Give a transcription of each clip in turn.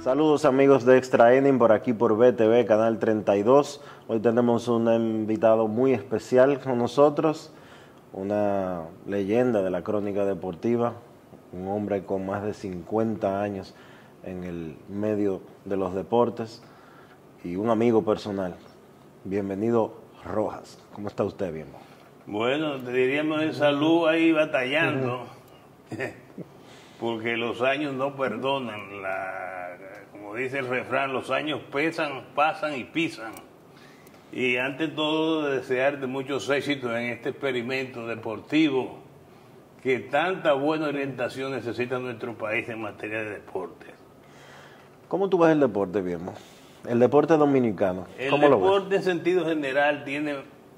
Saludos amigos de Extra Inning por aquí por BTV, Canal 32. Hoy tenemos un invitado muy especial con nosotros, una leyenda de la crónica deportiva, un hombre con más de 50 años en el medio de los deportes y un amigo personal. Bienvenido, Rojas. ¿Cómo está usted, bien? Bueno, te diríamos en salud ahí batallando, porque los años no perdonan. Como dice el refrán, los años pesan, pasan y pisan. Y ante todo, desearte muchos éxitos en este experimento deportivo que tanta buena orientación necesita nuestro país en materia de deporte. ¿Cómo tú ves el deporte, bien? El deporte dominicano, ¿cómo lo ves? El deporte en sentido general tiene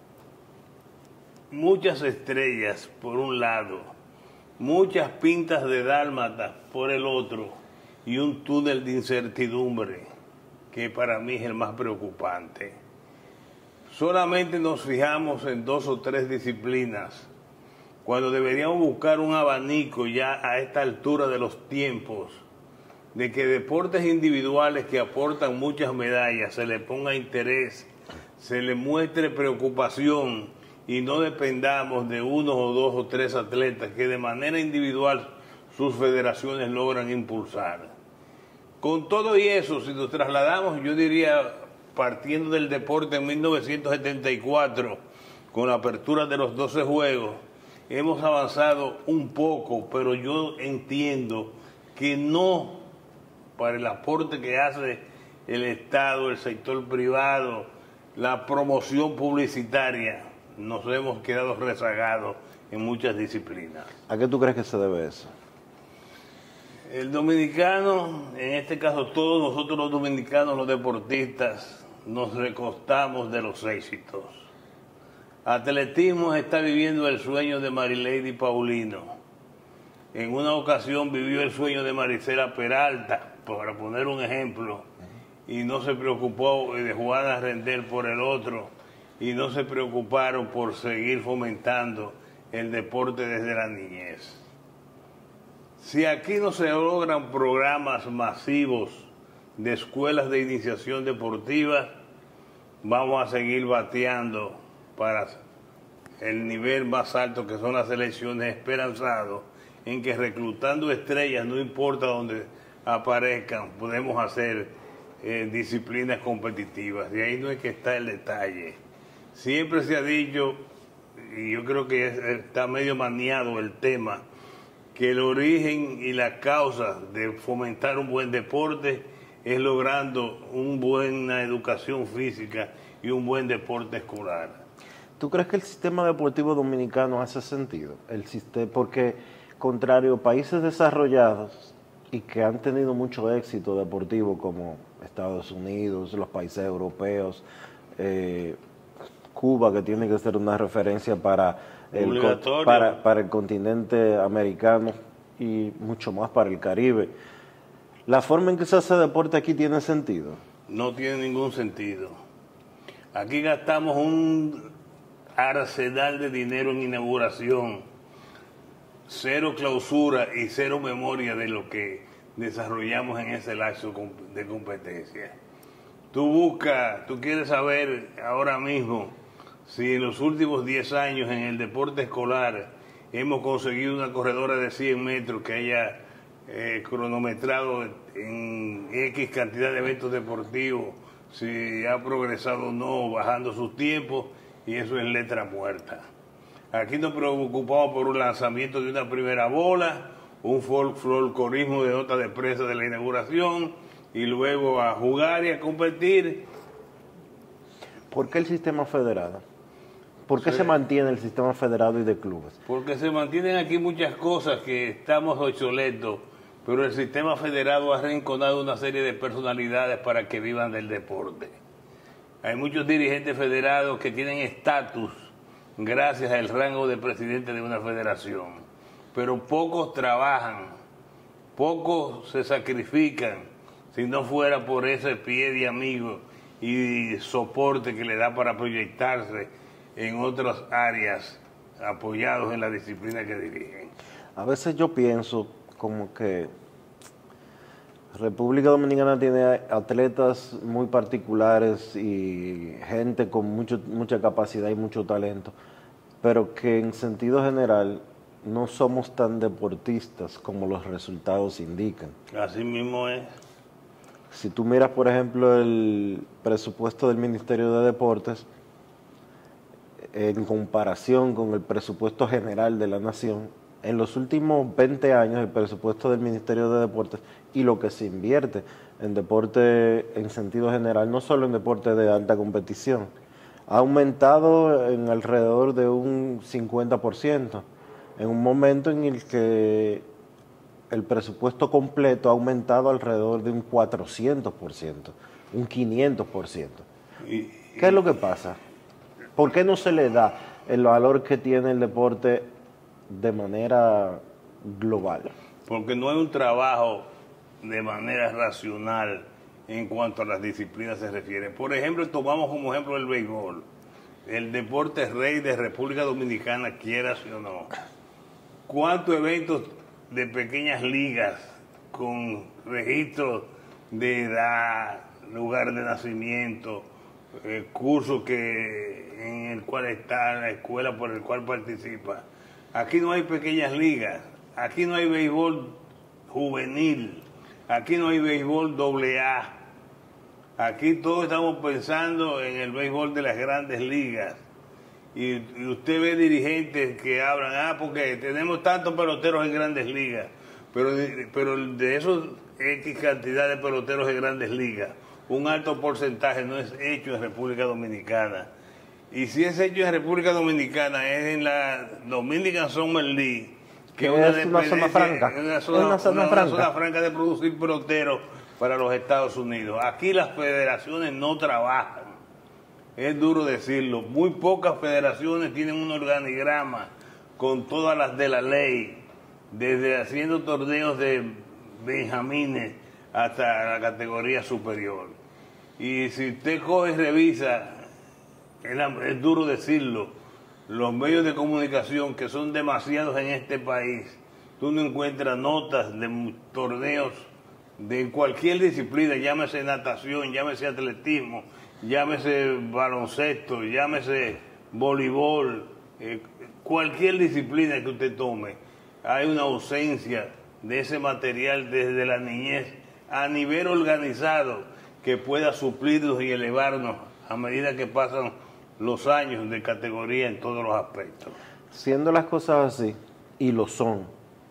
muchas estrellas por un lado, muchas pintas de dálmatas por el otro y un túnel de incertidumbre que para mí es el más preocupante. Solamente nos fijamos en 2 o 3 disciplinas cuando deberíamos buscar un abanico ya a esta altura de los tiempos de que deportes individuales que aportan muchas medallas se le ponga interés, se le muestre preocupación y no dependamos de 1 o 2 o 3 atletas que de manera individual sus federaciones logran impulsar. Con todo y eso, si nos trasladamos, yo diría, partiendo del deporte en 1974, con la apertura de los 12 juegos, hemos avanzado un poco, pero yo entiendo que no para el aporte que hace el Estado, el sector privado, la promoción publicitaria, nos hemos quedado rezagados en muchas disciplinas. ¿A qué tú crees que se debe eso? El dominicano, en este caso todos nosotros los dominicanos, los deportistas, nos recostamos de los éxitos. Atletismo está viviendo el sueño de Marilady Paulino. En una ocasión vivió el sueño de Marisela Peralta, para poner un ejemplo, y no se preocupó de Juana Rendel por el otro, y no se preocuparon por seguir fomentando el deporte desde la niñez. Si aquí no se logran programas masivos de escuelas de iniciación deportiva, vamos a seguir bateando para el nivel más alto que son las selecciones, esperanzados en que reclutando estrellas, no importa dónde aparezcan, podemos hacer disciplinas competitivas. De ahí no es que está el detalle. Siempre se ha dicho, y yo creo que está medio maniado el tema, que el origen y la causa de fomentar un buen deporte es logrando una buena educación física y un buen deporte escolar. ¿Tú crees que el sistema deportivo dominicano hace sentido? Porque, contrario a países desarrollados y que han tenido mucho éxito deportivo como Estados Unidos, los países europeos, Cuba, que tiene que ser una referencia para el continente americano y mucho más para el Caribe. ¿La forma en que se hace deporte aquí tiene sentido? No tiene ningún sentido. Aquí gastamos un arsenal de dinero en inauguración, cero clausura y cero memoria de lo que desarrollamos en ese lapso de competencia. Tú quieres saber ahora mismo si en los últimos 10 años en el deporte escolar hemos conseguido una corredora de 100 metros que haya cronometrado en X cantidad de eventos deportivos, si ha progresado o no, bajando sus tiempos, y eso es letra muerta. Aquí nos preocupamos por un lanzamiento de una primera bola, un folclorismo de nota de prensa de la inauguración, y luego a jugar y a competir. ¿Por qué el sistema federado? ¿Por qué se mantiene el sistema federado y de clubes? Porque se mantienen aquí muchas cosas que estamos obsoletos, pero el sistema federado ha arrinconado una serie de personalidades para que vivan del deporte. Hay muchos dirigentes federados que tienen estatus gracias al rango de presidente de una federación, pero pocos trabajan, pocos se sacrifican, si no fuera por ese pie de amigo y soporte que le da para proyectarse en otras áreas apoyados en la disciplina que dirigen. A veces yo pienso como que República Dominicana tiene atletas muy particulares y gente con mucha capacidad y mucho talento, pero que en sentido general no somos tan deportistas como los resultados indican. Así mismo es. Si tú miras, por ejemplo, el presupuesto del Ministerio de Deportes, en comparación con el presupuesto general de la nación, en los últimos 20 años el presupuesto del Ministerio de Deportes y lo que se invierte en deporte en sentido general, no solo en deporte de alta competición, ha aumentado en alrededor de un 50%, en un momento en el que el presupuesto completo ha aumentado alrededor de un 400%, un 500%. ¿Qué es lo que pasa? ¿Por qué no se le da el valor que tiene el deporte de manera global? Porque no hay un trabajo de manera racional en cuanto a las disciplinas se refiere. Por ejemplo, tomamos como ejemplo el béisbol, el deporte rey de República Dominicana, quieras o no. ¿Cuántos eventos de pequeñas ligas con registros de edad, lugar de nacimiento, curso en el cual está la escuela por el cual participa? Aquí no hay pequeñas ligas, aquí no hay béisbol juvenil, aquí no hay béisbol AA, aquí todos estamos pensando en el béisbol de las grandes ligas. Y usted ve dirigentes que hablan, porque tenemos tantos peloteros en grandes ligas, pero de esos X cantidad de peloteros en grandes ligas, un alto porcentaje no es hecho en República Dominicana. Y si es hecho en República Dominicana, es en la Dominican Summer League, que es una zona franca. Una zona franca de producir peloteros para los Estados Unidos. Aquí las federaciones no trabajan. Es duro decirlo, muy pocas federaciones tienen un organigrama con todas las de la ley, desde haciendo torneos de benjamines hasta la categoría superior. Y si usted coge y revisa, es duro decirlo, los medios de comunicación, que son demasiados en este país, tú no encuentras notas de torneos de cualquier disciplina, llámese natación, llámese atletismo, llámese baloncesto, llámese voleibol, cualquier disciplina que usted tome, hay una ausencia de ese material desde la niñez a nivel organizado que pueda suplirnos y elevarnos a medida que pasan los años de categoría en todos los aspectos. Siendo las cosas así, y lo son,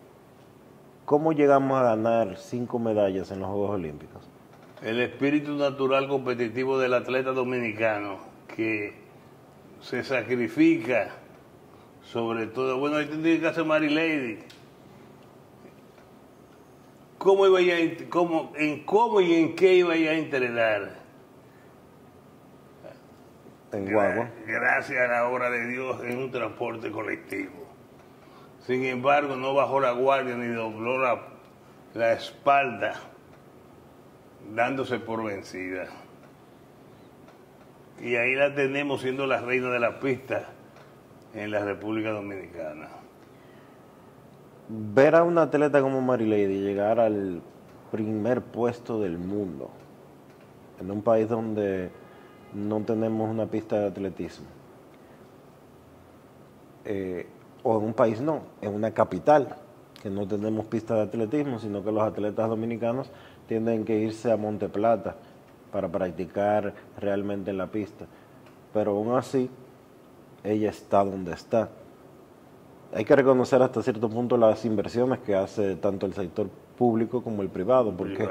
¿cómo llegamos a ganar 5 medallas en los Juegos Olímpicos? El espíritu natural competitivo del atleta dominicano, que se sacrifica sobre todo. Bueno, ahí tendría que hacer Mary Lady. ¿Cómo y en qué iba a entrenar? En guagua. Gracias a la obra de Dios en un transporte colectivo. Sin embargo, no bajó la guardia ni dobló la espalda, dándose por vencida. Y ahí la tenemos siendo la reina de la pista en la República Dominicana. Ver a una atleta como Mary Lady llegar al primer puesto del mundo en un país donde no tenemos una pista de atletismo, o en un país no, en una capital que no tenemos pista de atletismo, sino que los atletas dominicanos tienen que irse a Monte Plata para practicar realmente en la pista. Pero aún así, ella está donde está. Hay que reconocer hasta cierto punto las inversiones que hace tanto el sector público como el privado, porque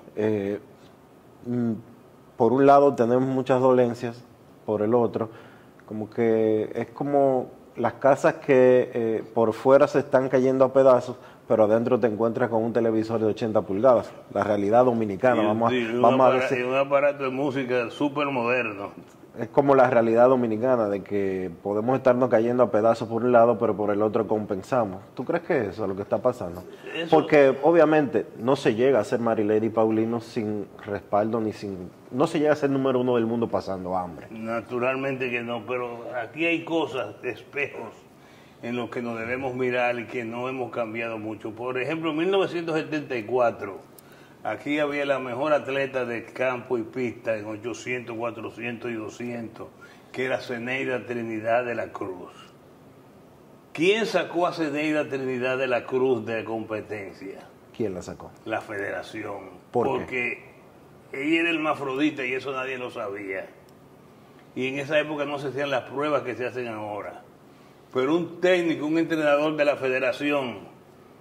por un lado tenemos muchas dolencias, por el otro, como que es como las casas que por fuera se están cayendo a pedazos, pero adentro te encuentras con un televisor de 80 pulgadas. La realidad dominicana, vamos a decir. Un aparato de música súper moderno. Es como la realidad dominicana, de que podemos estarnos cayendo a pedazos por un lado, pero por el otro compensamos. ¿Tú crees que eso es lo que está pasando? Porque obviamente no se llega a ser Mary Lady Paulino sin respaldo, no se llega a ser número 1 del mundo pasando hambre. Naturalmente que no, pero aquí hay cosas, espejos, en los que nos debemos mirar y que no hemos cambiado mucho. Por ejemplo, en 1974, Aquí había la mejor atleta de campo y pista en 800, 400 y 200, que era Zeneida Trinidad de la Cruz. ¿Quién sacó a Zeneida Trinidad de la Cruz de competencia? ¿Quién la sacó? La federación. Porque ella era hermafrodita y eso nadie lo sabía. Y en esa época no se hacían las pruebas que se hacen ahora. Pero un técnico, un entrenador de la federación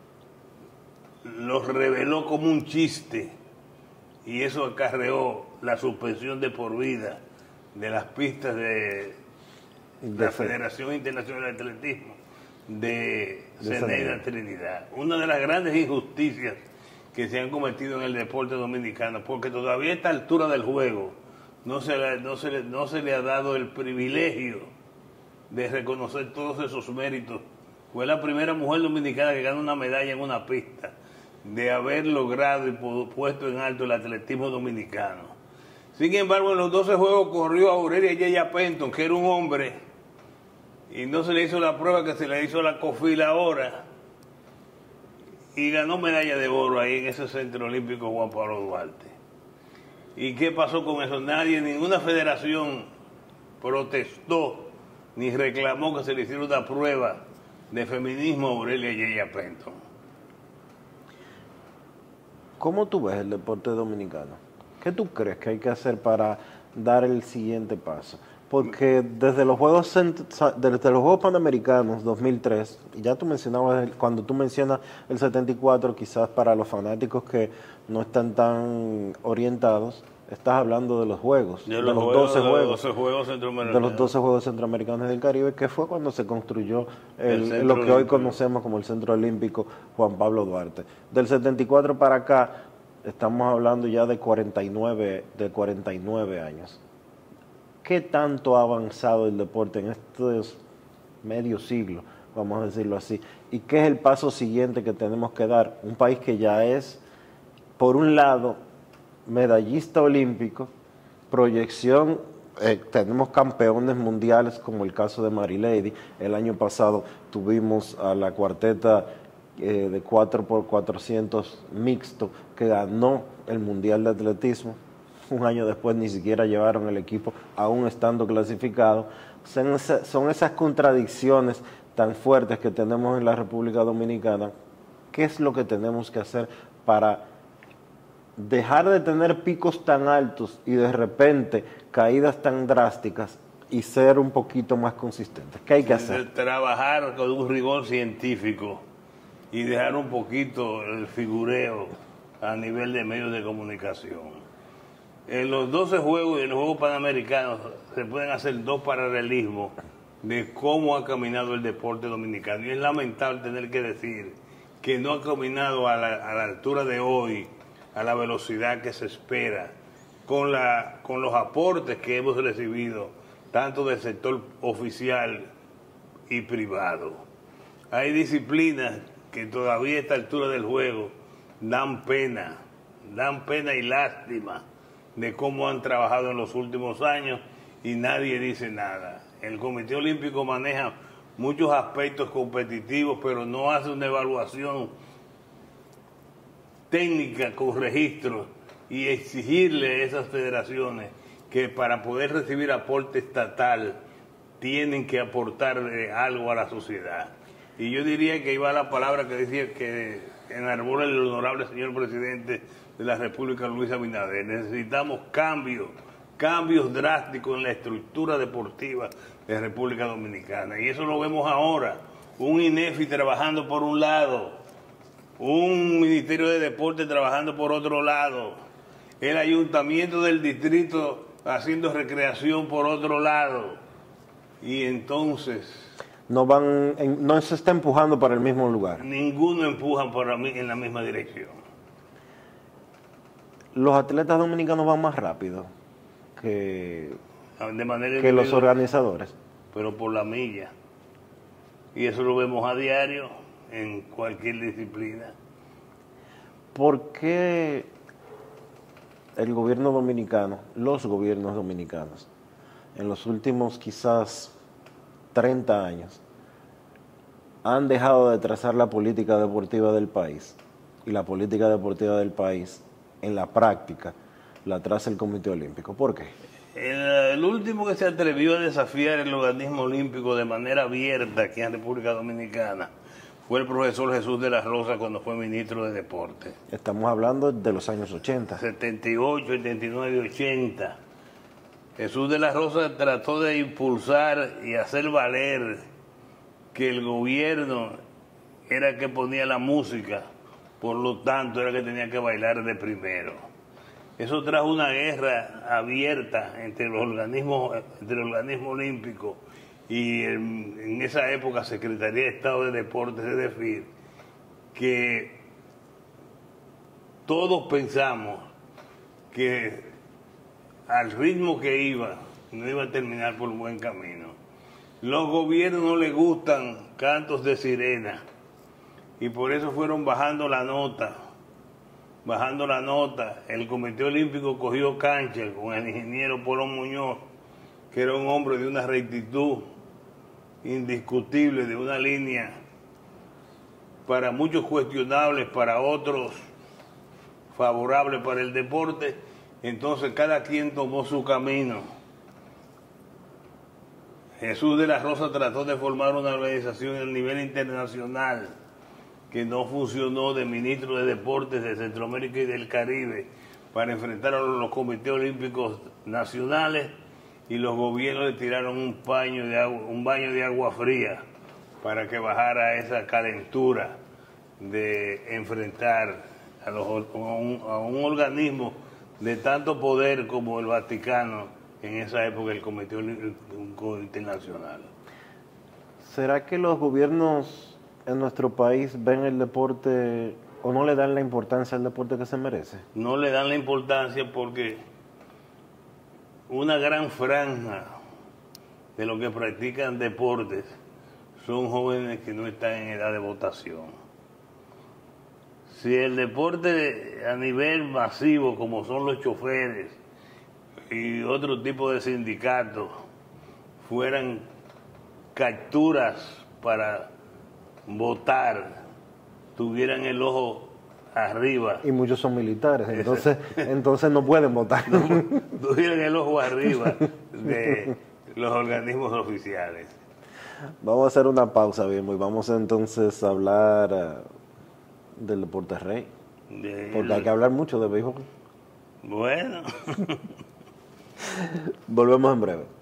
lo reveló como un chiste y eso acarreó la suspensión de por vida de las pistas de la Federación Internacional de Atletismo de Zeneida Trinidad. Una de las grandes injusticias que se han cometido en el deporte dominicano, porque todavía a esta altura del juego no se le ha dado el privilegio de reconocer todos esos méritos. Fue la primera mujer dominicana que gana una medalla en una pista, de haber logrado y puesto en alto el atletismo dominicano. Sin embargo, en los 12 juegos corrió Aurelia Yeya Penton, que era un hombre, y no se le hizo la prueba que se le hizo a la COFIL ahora, y ganó medalla de oro ahí en ese Centro Olímpico Juan Pablo Duarte. ¿Y qué pasó con eso? Nadie, ninguna federación protestó ni reclamó que se le hiciera una prueba de feminismo a Aurelia Yeya Penton. ¿Cómo tú ves el deporte dominicano? ¿Qué tú crees que hay que hacer para dar el siguiente paso? Porque desde los Juegos Panamericanos 2003, y ya tú mencionabas, cuando tú mencionas el 74, quizás para los fanáticos que no están tan orientados, estás hablando de los Juegos, de los 12 Juegos Centroamericanos. De los 12 Juegos Centroamericanos del Caribe, que fue cuando se construyó lo que hoy conocemos como el Centro Olímpico Juan Pablo Duarte. Del 74 para acá, estamos hablando ya de 49 años. ¿Qué tanto ha avanzado el deporte en estos medio siglo, vamos a decirlo así? ¿Y qué es el paso siguiente que tenemos que dar? Un país que ya es, por un lado, medallista olímpico, proyección, tenemos campeones mundiales como el caso de Marilady. El año pasado tuvimos a la cuarteta de 4x400 mixto que ganó el Mundial de Atletismo. Un año después ni siquiera llevaron el equipo, aún estando clasificado. Son esas contradicciones tan fuertes que tenemos en la República Dominicana. ¿Qué es lo que tenemos que hacer para dejar de tener picos tan altos y de repente caídas tan drásticas y ser un poquito más consistentes? ¿Qué hay que hacer? Trabajar con un rigor científico y dejar un poquito el figureo a nivel de medios de comunicación. En los 12 juegos y en los Juegos Panamericanos se pueden hacer dos paralelismos de cómo ha caminado el deporte dominicano. Y es lamentable tener que decir que no ha caminado a la altura de hoy, a la velocidad que se espera, con los aportes que hemos recibido, tanto del sector oficial y privado. Hay disciplinas que todavía a esta altura del juego dan pena y lástima de cómo han trabajado en los últimos años y nadie dice nada. El Comité Olímpico maneja muchos aspectos competitivos, pero no hace una evaluación técnica con registros y exigirle a esas federaciones que para poder recibir aporte estatal tienen que aportar algo a la sociedad. Y yo diría que ahí va la palabra que decía que enarbola el honorable señor presidente de la República, Luis Abinader. Necesitamos cambios drásticos en la estructura deportiva de la República Dominicana. Y eso lo vemos ahora. Un INEFI trabajando por un lado, un Ministerio de Deporte trabajando por otro lado, el Ayuntamiento del Distrito haciendo recreación por otro lado. Y entonces no se está empujando para el mismo lugar. Ninguno empuja en la misma dirección. Los atletas dominicanos van más rápido que que los organizadores. Pero por la milla. Y eso lo vemos a diario en cualquier disciplina. ¿Por qué el gobierno dominicano, los gobiernos dominicanos, en los últimos quizás 30 años, han dejado de trazar la política deportiva del país? Y la política deportiva del país en la práctica la traza el Comité Olímpico. ¿Por qué? El último que se atrevió a desafiar el organismo olímpico de manera abierta aquí en República Dominicana fue el profesor Jesús de la Rosa cuando fue ministro de Deporte. Estamos hablando de los años 80. 78, 79 y 80. Jesús de la Rosa trató de impulsar y hacer valer que el gobierno era el que ponía la música, por lo tanto era el que tenía que bailar de primero. Eso trajo una guerra abierta entre el organismo olímpico y en esa época Secretaría de Estado de Deportes, es decir, que todos pensamos que al ritmo que iba, no iba a terminar por buen camino. Los gobiernos no les gustan cantos de sirena y por eso fueron bajando la nota. El Comité Olímpico cogió cancha con el ingeniero Polo Muñoz, que era un hombre de una rectitud indiscutible, de una línea para muchos cuestionables, para otros favorable para el deporte. Entonces cada quien tomó su camino. Jesús de la Rosa trató de formar una organización a nivel internacional que no funcionó, de ministro de Deportes de Centroamérica y del Caribe, para enfrentar a los comités olímpicos nacionales, y los gobiernos le tiraron un baño de agua fría para que bajara esa calentura de enfrentar a un organismo de tanto poder como el Vaticano, en esa época el Comité Olímpico Internacional. ¿Será que los gobiernos en nuestro país ven el deporte o no le dan la importancia al deporte que se merece? No le dan la importancia porque una gran franja de los que practican deportes son jóvenes que no están en edad de votación. Si el deporte a nivel masivo, como son los choferes y otro tipo de sindicatos, fueran capturas para votar, tuvieran el ojo arriba. Y muchos son militares, entonces no pueden votar. No, tuvieran el ojo arriba de los organismos oficiales. Vamos a hacer una pausa, Bimbo, y vamos entonces a hablar del deporte rey. Porque hay que hablar mucho de béisbol. Bueno. Volvemos en breve.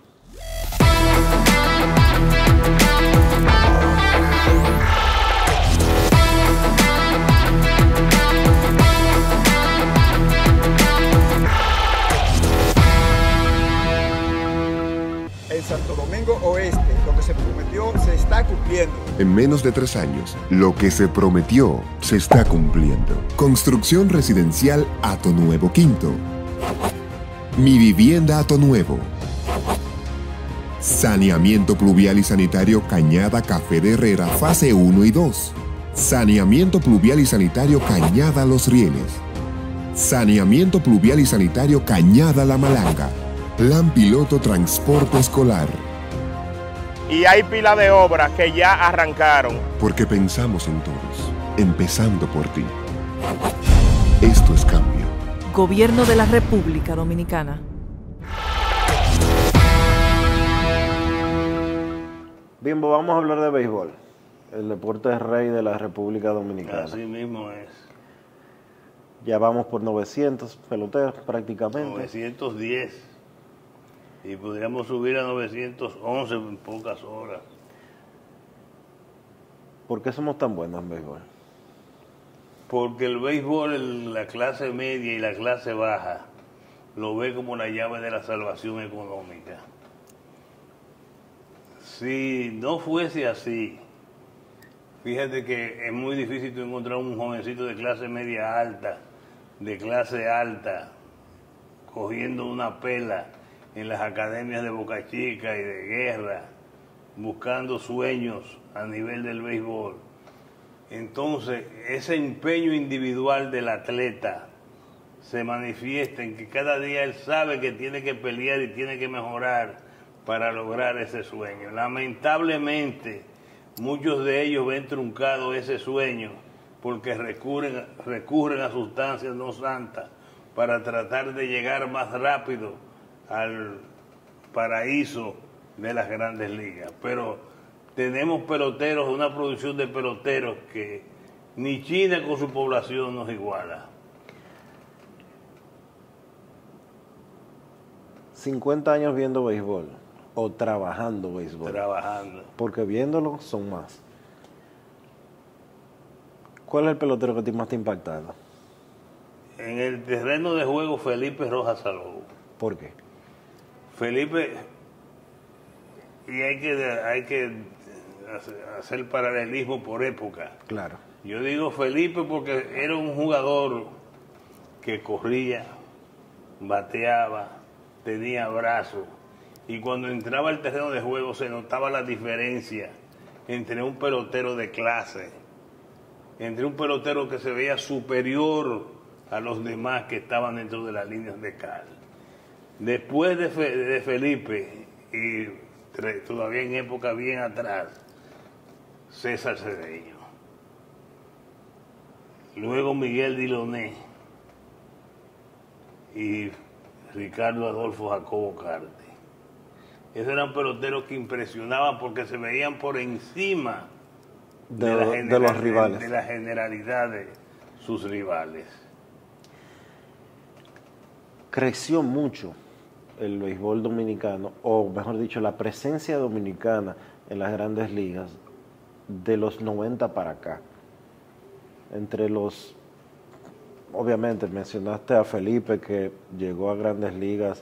En Santo Domingo Oeste, lo que se prometió se está cumpliendo. En menos de 3 años, lo que se prometió se está cumpliendo. Construcción residencial Hato Nuevo Quinto. Mi Vivienda Hato Nuevo. Saneamiento pluvial y sanitario Cañada Café de Herrera, fase 1 y 2. Saneamiento pluvial y sanitario Cañada Los Rieles. Saneamiento pluvial y sanitario Cañada La Malanga. Plan Piloto Transporte Escolar. Y hay pila de obras que ya arrancaron. Porque pensamos en todos, empezando por ti. Esto es cambio. Gobierno de la República Dominicana. Bimbo, vamos a hablar de béisbol. El deporte rey de la República Dominicana. Así mismo es. Ya vamos por 900 peloteros prácticamente. 910. Y podríamos subir a 911 en pocas horas. ¿Por qué somos tan buenos en béisbol? Porque el béisbol, la clase media y la clase baja, lo ve como la llave de la salvación económica. Si no fuese así, fíjate que es muy difícil tú encontrar un jovencito de clase media alta, de clase alta, cogiendo una pela en las academias de Boca Chica y de Guerra, buscando sueños a nivel del béisbol. Entonces, ese empeño individual del atleta se manifiesta en que cada día él sabe que tiene que pelear y tiene que mejorar para lograr ese sueño. Lamentablemente, muchos de ellos ven truncado ese sueño porque recurren a sustancias no santas para tratar de llegar más rápido al paraíso de las grandes ligas. Pero tenemos peloteros, una producción de peloteros que ni China con su población nos iguala. 50 años viendo béisbol o trabajando béisbol. Trabajando. Porque viéndolo son más. ¿Cuál es el pelotero que más te ha impactado? En el terreno de juego, Felipe Rojas Salou. ¿Por qué? Felipe, y hay que hacer paralelismo por época. Claro. Yo digo Felipe porque era un jugador que corría, bateaba, tenía brazos, y cuando entraba al terreno de juego se notaba la diferencia entre un pelotero de clase, entre un pelotero que se veía superior a los demás que estaban dentro de las líneas de cal. Después de Felipe, y todavía en época bien atrás, César Cedeño. Luego Miguel Diloné y Ricardo Adolfo Jacobo Carte. Esos eran peloteros que impresionaban porque se veían por encima de los rivales. De la generalidad de sus rivales. Creció mucho el béisbol dominicano, o mejor dicho, la presencia dominicana en las grandes ligas de los 90 para acá. Obviamente mencionaste a Felipe, que llegó a grandes ligas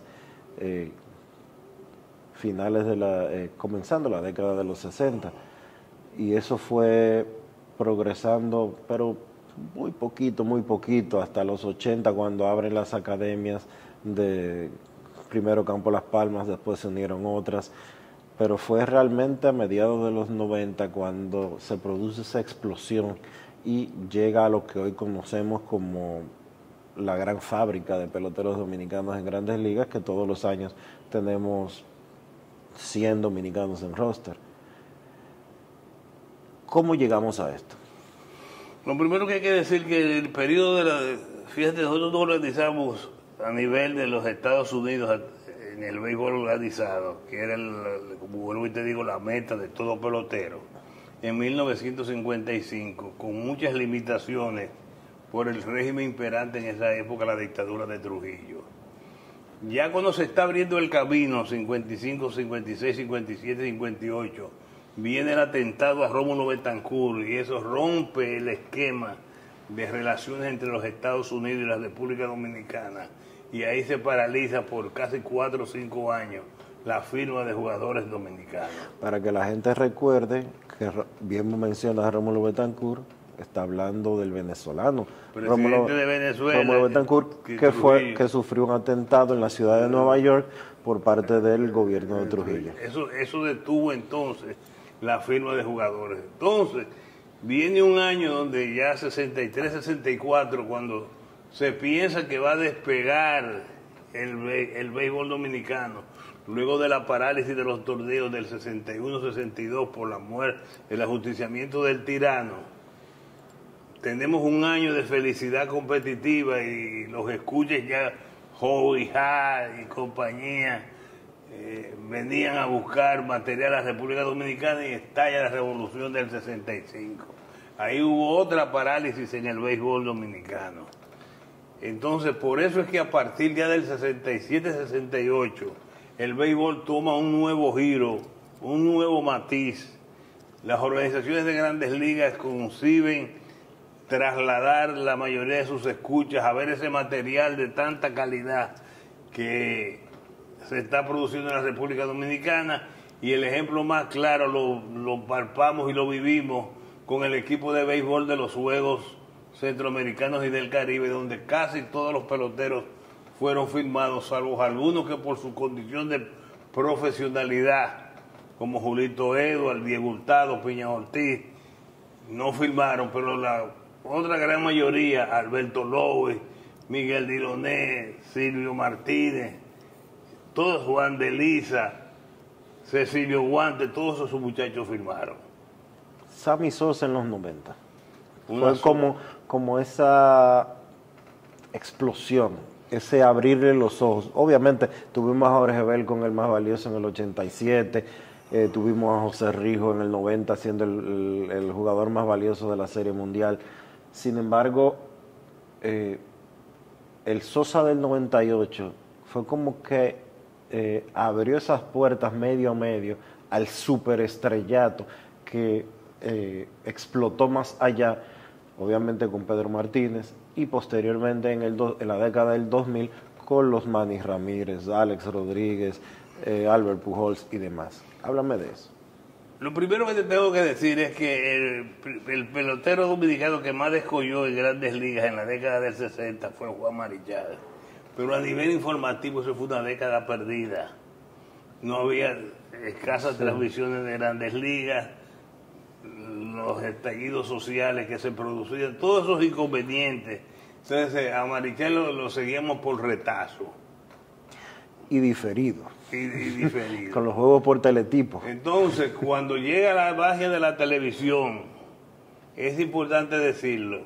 comenzando la década de los 60, y eso fue progresando, pero muy poquito, hasta los 80, cuando abren las academias de primero Campo Las Palmas, después se unieron otras, pero fue realmente a mediados de los 90 cuando se produce esa explosión y llega a lo que hoy conocemos como la gran fábrica de peloteros dominicanos en grandes ligas, que todos los años tenemos 100 dominicanos en roster. ¿Cómo llegamos a esto? Lo primero que hay que decir que el periodo fíjate, nosotros nos organizamos a nivel de los Estados Unidos en el béisbol organizado, que era, como vuelvo y te digo, la meta de todo pelotero, en 1955, con muchas limitaciones por el régimen imperante en esa época, la dictadura de Trujillo. Ya cuando se está abriendo el camino, 55, 56, 57, 58, viene el atentado a Rómulo Betancourt, y eso rompe el esquema de relaciones entre los Estados Unidos y la República Dominicana, y ahí se paraliza por casi 4 o 5 años la firma de jugadores dominicanos. Para que la gente recuerde, que bien menciona a Rómulo Betancourt, está hablando del venezolano. Presidente de Venezuela. Rómulo Betancourt, que sufrió un atentado en la ciudad de Nueva York por parte del gobierno de Trujillo. Eso detuvo entonces la firma de jugadores. Entonces, viene un año donde ya 63, 64, cuando se piensa que va a despegar el béisbol dominicano, luego de la parálisis de los torneos del 61-62 por la muerte, el ajusticiamiento del tirano. Tenemos un año de felicidad competitiva y los escuches ya, Joey Hart y compañía, venían a buscar material a la República Dominicana y estalla la revolución del 65. Ahí hubo otra parálisis en el béisbol dominicano. Entonces, por eso es que a partir ya del 67-68, el béisbol toma un nuevo giro, un nuevo matiz. Las organizaciones de grandes ligas conciben trasladar la mayoría de sus escuchas a ver ese material de tanta calidad que se está produciendo en la República Dominicana, y el ejemplo más claro lo palpamos y lo vivimos con el equipo de béisbol de los Juegos Centroamericanos y del Caribe, donde casi todos los peloteros fueron firmados, salvo algunos que por su condición de profesionalidad, como Julito Edwards, Diego Hurtado, Piña Ortiz, no firmaron, pero la otra gran mayoría, Alberto Lowe, Miguel Diloné, Silvio Martínez, todos, Juan de Lisa, Cecilio Guante, todos esos muchachos firmaron. Sammy Sosa en los 90. Fue como esa explosión ese abrirle los ojos. Obviamente tuvimos a Jorge Bel con el más valioso en el 87, tuvimos a José Rijo en el 90 siendo el jugador más valioso de la Serie Mundial. Sin embargo, el Sosa del 98 fue como que abrió esas puertas medio a medio al superestrellato que explotó más allá, obviamente con Pedro Martínez, y posteriormente en la década del 2000 con los Manny Ramírez, Alex Rodríguez, Albert Pujols y demás. Háblame de eso. Lo primero que te tengo que decir es que el pelotero dominicano que más descolló en Grandes Ligas en la década del 60 fue Juan Marichal. Pero a nivel informativo eso fue una década perdida. No había escasas transmisiones de Grandes Ligas, los estallidos sociales que se producían, todos esos inconvenientes. Entonces a Marichal lo seguíamos por retazo. Y diferido. Y diferido. Con los juegos por teletipo. Entonces, cuando llega la magia de la televisión, es importante decirlo,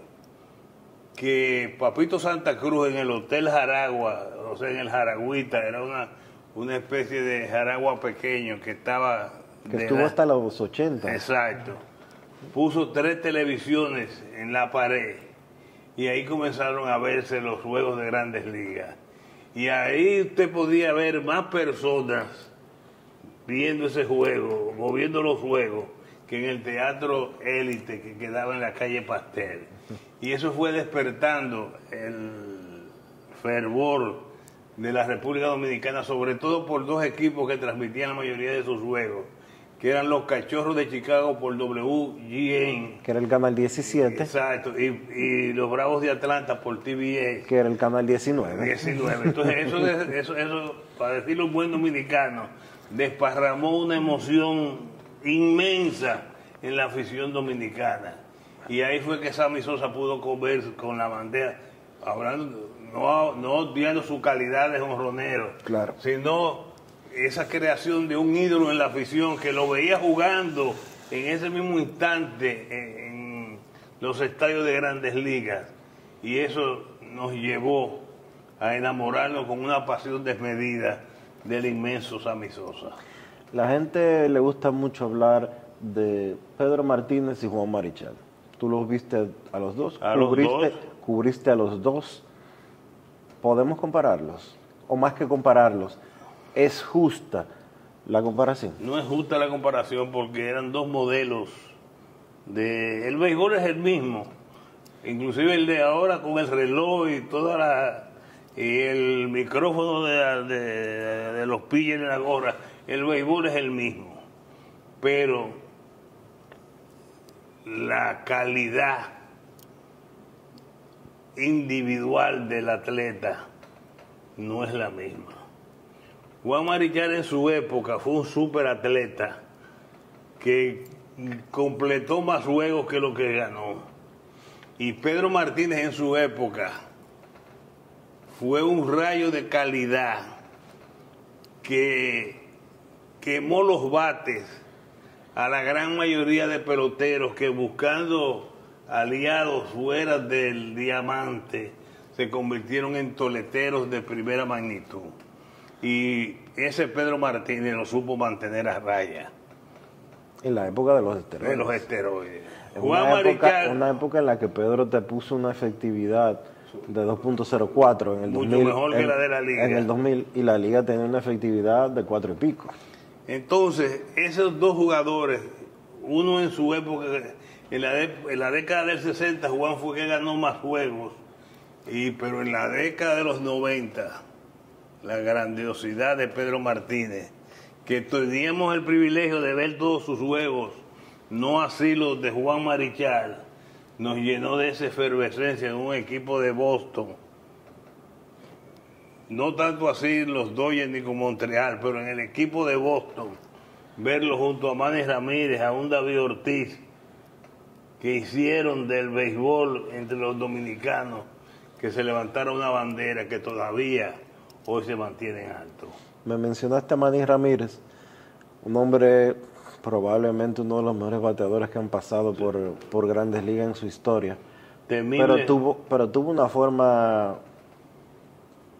que Papito Santa Cruz en el Hotel Jaragua, o sea, en el Jaragüita, era una especie de Jaragua pequeño que estaba... Que estuvo hasta los 80. Exacto. Puso 3 televisiones en la pared y ahí comenzaron a verse los juegos de Grandes Ligas. Y ahí usted podía ver más personas viendo ese juego, moviendo los juegos, que en el Teatro Élite que quedaba en la calle Pastel. Y eso fue despertando el fervor de la República Dominicana, sobre todo por 2 equipos que transmitían la mayoría de sus juegos, que eran los Cachorros de Chicago por WGN, que era el canal 17. Exacto, y los Bravos de Atlanta por TBS, que era el canal 19. 19. Entonces eso, para decirlo un buen dominicano, desparramó una emoción inmensa en la afición dominicana. Y ahí fue que Sammy Sosa pudo comer con la bandera, hablando, no obviando su calidad de jonronero, claro, sino esa creación de un ídolo en la afición que lo veía jugando en ese mismo instante en los estadios de Grandes Ligas, y eso nos llevó a enamorarnos con una pasión desmedida del inmenso Sammy Sosa. La gente le gusta mucho hablar de Pedro Martínez y Juan Marichal. ¿Tú los viste a los dos? ¿Cubriste a los dos? ¿Podemos compararlos? O más que compararlos, ¿es justa la comparación? No es justa la comparación porque eran 2 modelos. El béisbol es el mismo, inclusive el de ahora con el reloj y el micrófono de los pilles en la gorra. El béisbol es el mismo, pero la calidad individual del atleta no es la misma. Juan Marichal en su época fue un superatleta que completó más juegos que lo que ganó. Y Pedro Martínez en su época fue un rayo de calidad que quemó los bates a la gran mayoría de peloteros que, buscando aliados fuera del diamante, se convirtieron en toleteros de primera magnitud. Y ese Pedro Martínez lo supo mantener a raya. En la época de los esteroides. De los esteroides. Una época en la que Pedro te puso una efectividad de 2.04 en el 2000. Mucho mejor que la de la liga. En el 2000, y la liga tenía una efectividad de 4 y pico. Entonces, esos 2 jugadores, uno en su época, en la década del 60, Juan fue que ganó más juegos, pero en la década de los 90, la grandiosidad de Pedro Martínez, que teníamos el privilegio de ver todos sus juegos, no así los de Juan Marichal, nos llenó de esa efervescencia en un equipo de Boston. No tanto así los Dodgers ni con Montreal, pero en el equipo de Boston, verlo junto a Manny Ramírez, a un David Ortiz, que hicieron del béisbol entre los dominicanos, que se levantara una bandera que todavía hoy se mantiene en alto. Me mencionaste a Manny Ramírez, un hombre probablemente uno de los mejores bateadores que han pasado por Grandes Ligas en su historia. Pero tuvo una forma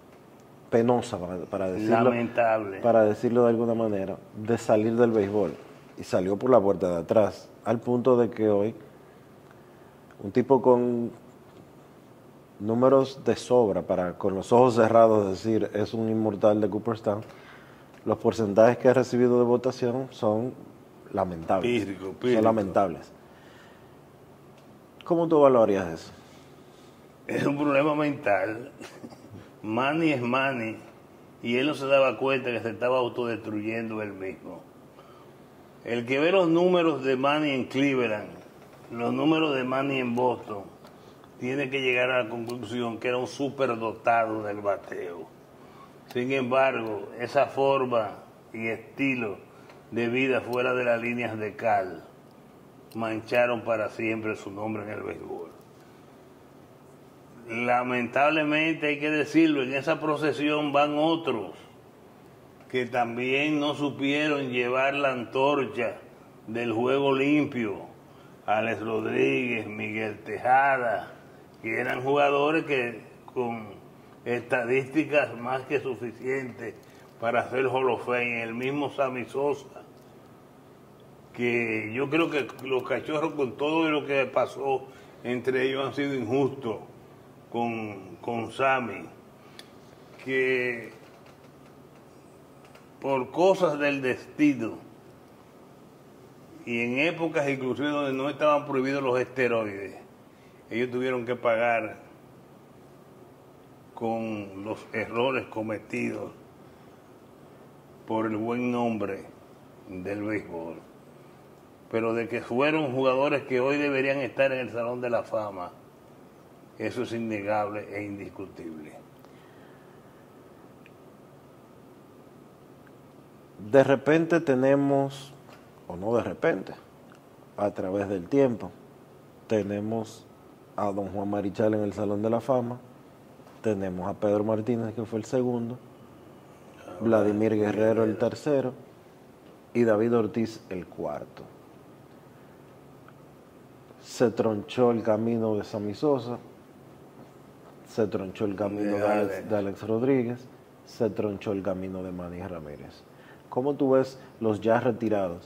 penosa, lamentable, para decirlo de alguna manera, de salir del béisbol. Y salió por la puerta de atrás, al punto de que hoy un tipo con números de sobra, para con los ojos cerrados decir es un inmortal de Cooperstown, los porcentajes que ha recibido de votación son lamentables. Pírrico. Son lamentables. ¿Cómo tú evaluarías eso? Es un problema mental. Manny es Manny y él no se daba cuenta que se estaba autodestruyendo él mismo. El que ve los números de Manny en Cleveland, los números de Manny en Boston, tiene que llegar a la conclusión que era un superdotado del bateo. Sin embargo, esa forma y estilo de vida fuera de las líneas de cal mancharon para siempre su nombre en el béisbol. Lamentablemente hay que decirlo, en esa procesión van otros que también no supieron llevar la antorcha del juego limpio. Alex Rodríguez, Miguel Tejada, que eran jugadores que con estadísticas más que suficientes para hacer Hall of Fame. El mismo Sammy Sosa, que yo creo que los Cachorros, con todo lo que pasó entre ellos, han sido injustos con Sammy, que por cosas del destino y en épocas inclusive donde no estaban prohibidos los esteroides, ellos tuvieron que pagar con los errores cometidos por el buen nombre del béisbol. Pero de que fueron jugadores que hoy deberían estar en el Salón de la Fama, eso es innegable e indiscutible. De repente tenemos, o no de repente, a través del tiempo, tenemos a don Juan Marichal en el Salón de la Fama, tenemos a Pedro Martínez, que fue el segundo, Vladimir Guerrero el tercero y David Ortiz el cuarto. Se tronchó el camino de Sammy Sosa, se tronchó el camino de Alex Rodríguez, se tronchó el camino de Manny Ramírez. ¿Cómo tú ves los ya retirados,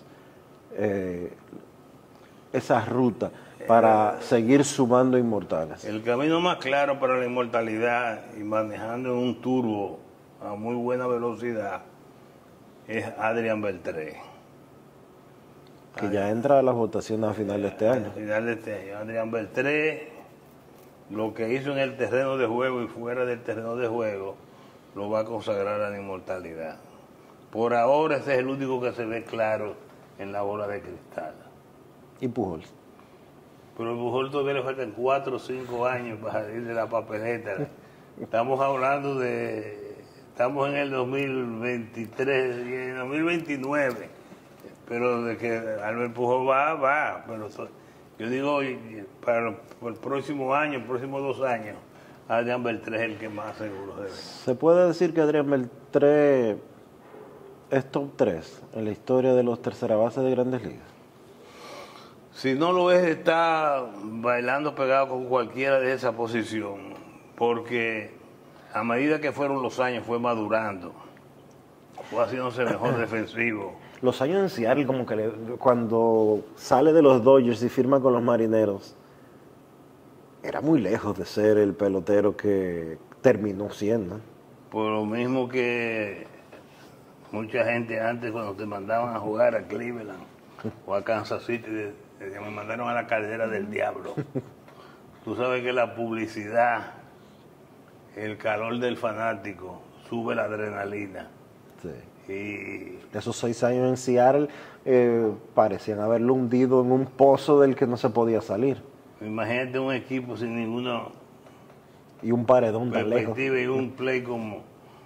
esa ruta para seguir sumando inmortales? El camino más claro para la inmortalidad y manejando en un turbo a muy buena velocidad es Adrián Beltré. Que ya entra a las votaciones a final de este año. A final de este año. Adrián Beltré, lo que hizo en el terreno de juego y fuera del terreno de juego, lo va a consagrar a la inmortalidad. Por ahora ese es el único que se ve claro en la bola de cristal. ¿Y Pujols? Pero a Pujols todavía le faltan 4 o 5 años para salir de la papeleta. Estamos hablando estamos en el 2023 y en el 2029. Pero de que Albert Pujols va. Pero yo digo, para el próximo año, el próximo 2 años, Adrián Beltré es el que más seguro debe. ¿Se puede decir que Adrián Beltré es top 3 en la historia de los tercera bases de Grandes Ligas? Si no lo es, está bailando pegado con cualquiera de esa posición, porque a medida que fueron los años fue madurando, fue haciéndose mejor defensivo. Los años en Seattle, como que cuando sale de los Dodgers y firma con los Marineros, era muy lejos de ser el pelotero que terminó siendo. Por lo mismo que mucha gente antes, cuando te mandaban a jugar a Cleveland o a Kansas City, me mandaron a la caldera del diablo. Tú sabes que la publicidad, el calor del fanático, sube la adrenalina. Sí. Y esos 6 años en Seattle parecían haberlo hundido en un pozo del que no se podía salir. Imagínate un equipo sin ninguna y un paredón tan lejos. perspectiva y un play como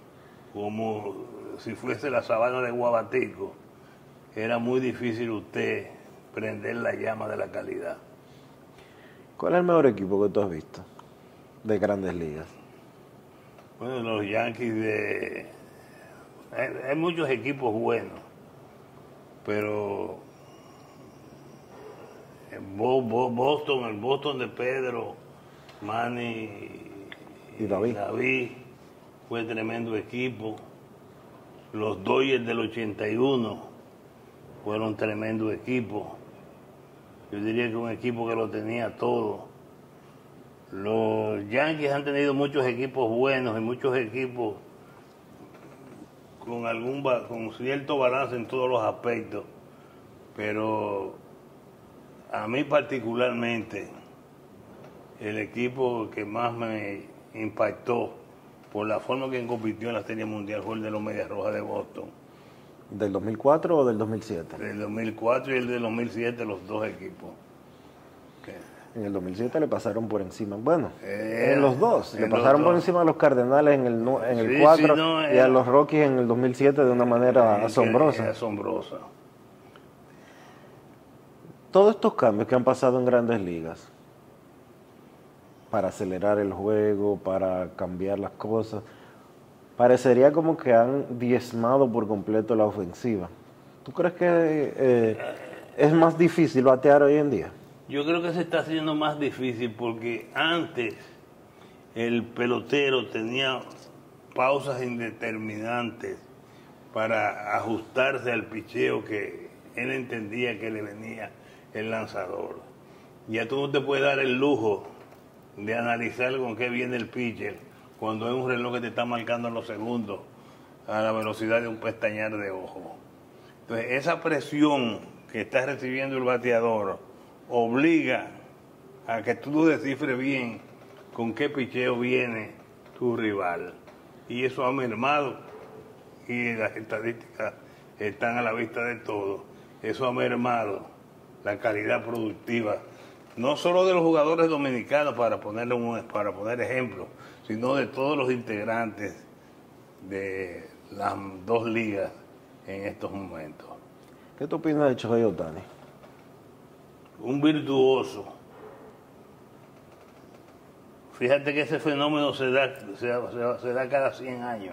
si fuese la sabana de Guabatico. Era muy difícil usted prender la llama de la calidad. ¿Cuál es el mejor equipo que tú has visto de Grandes Ligas? Bueno, los Yankees hay muchos equipos buenos, pero Boston, el Boston de Pedro, Manny y David, fue tremendo equipo. Los Dodgers del 81 fueron tremendo equipo. Yo diría que un equipo que lo tenía todo. Los Yankees han tenido muchos equipos buenos y muchos equipos con cierto balance en todos los aspectos, pero a mí particularmente el equipo que más me impactó por la forma que compitió en la Serie Mundial fue el de los Medias Rojas de Boston. ¿Del 2004 o del 2007? Del 2004 y el del 2007, los dos equipos. En el 2007 le pasaron por encima. Bueno, en los dos. Le pasaron por encima a los Cardenales en el 4 y a los Rockies en el 2007 de una manera asombrosa. Asombrosa. Todos estos cambios que han pasado en Grandes Ligas, para acelerar el juego, para cambiar las cosas, parecería como que han diezmado por completo la ofensiva. ¿Tú crees que es más difícil batear hoy en día? Yo creo que se está haciendo más difícil porque antes el pelotero tenía pausas indeterminantes para ajustarse al picheo que él entendía que le venía el lanzador. Ya tú no te puedes dar el lujo de analizar con qué viene el pitcher cuando es un reloj que te está marcando los segundos a la velocidad de un pestañear de ojo. Entonces, esa presión que está recibiendo el bateador obliga a que tú descifres bien con qué picheo viene tu rival. Y eso ha mermado, y las estadísticas están a la vista de todos, eso ha mermado la calidad productiva, no solo de los jugadores dominicanos, para poner ejemplo, sino de todos los integrantes de las dos ligas en estos momentos. ¿Qué tú opinas de Shohei Ohtani? Un virtuoso. Fíjate que ese fenómeno se da cada 100 años.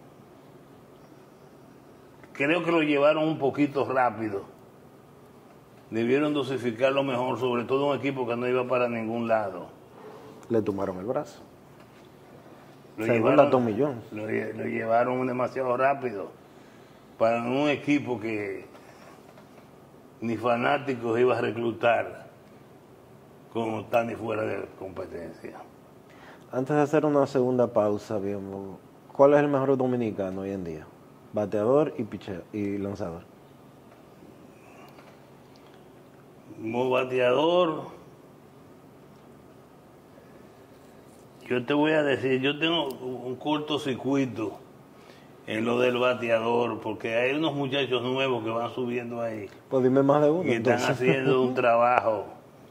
Creo que lo llevaron un poquito rápido. Debieron dosificarlo mejor, sobre todo un equipo que no iba para ningún lado. Le tomaron el brazo. Lo llevaron demasiado rápido para un equipo que ni fanáticos iba a reclutar con Ohtani fuera de competencia. Antes de hacer una segunda pausa, ¿cuál es el mejor dominicano hoy en día? Bateador y lanzador. Como bateador, yo te voy a decir, yo tengo un cortocircuito en lo del bateador, porque hay unos muchachos nuevos que van subiendo ahí. Pues dime más de uno. Y están haciendo un trabajo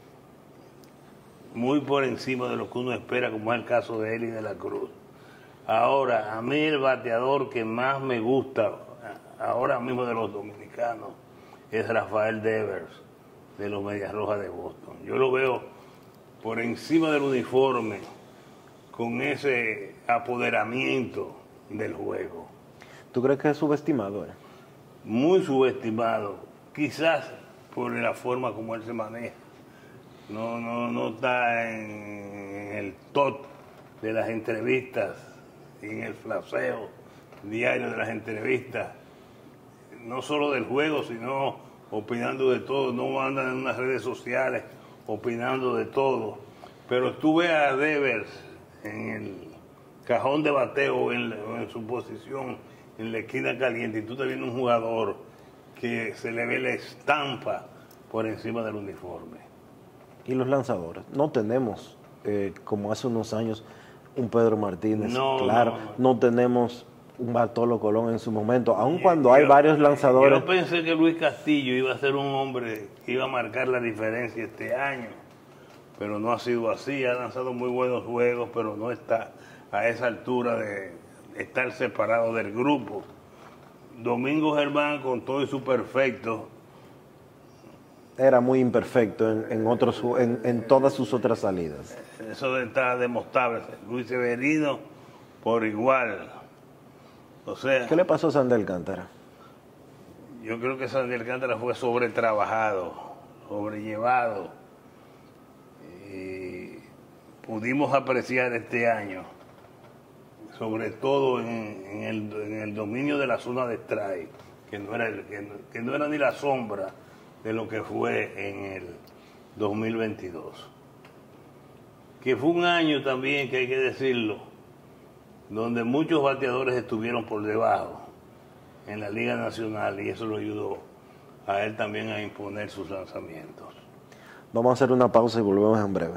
muy por encima de lo que uno espera, como es el caso de Eli de la Cruz. Ahora, a mí el bateador que más me gusta, ahora mismo de los dominicanos, es Rafael Devers, de los Medias Rojas de Boston. Yo lo veo por encima del uniforme, con ese apoderamiento del juego. ¿Tú crees que es subestimado? Muy subestimado, quizás por la forma como él se maneja. No está en el top de las entrevistas, en el flasheo diario de las entrevistas, no solo del juego, sino opinando de todo. No andan en unas redes sociales opinando de todo. Pero tú ves a Devers en el cajón de bateo, en su posición, en la esquina caliente, y tú te vienes un jugador que se le ve la estampa por encima del uniforme. ¿Y los lanzadores? No tenemos, como hace unos años, un Pedro Martínez, no tenemos un Bartolo Colón en su momento, aun cuando hay varios lanzadores. Yo pensé que Luis Castillo iba a ser un hombre que iba a marcar la diferencia este año, pero no ha sido así. Ha lanzado muy buenos juegos, pero no está a esa altura de estar separado del grupo. Domingo Germán, con todo y su perfecto, era muy imperfecto en todas sus otras salidas. Eso está demostrable. Luis Severino por igual. O sea, ¿qué le pasó a Sandy Alcántara? Yo creo que Sandy Alcántara fue sobretrabajado, sobrellevado. Y pudimos apreciar este año sobre todo en el dominio de la zona de strike, que no era ni la sombra de lo que fue en el 2022. Que fue un año también, que hay que decirlo, donde muchos bateadores estuvieron por debajo en la Liga Nacional, y eso lo ayudó a él también a imponer sus lanzamientos. Vamos a hacer una pausa y volvemos en breve.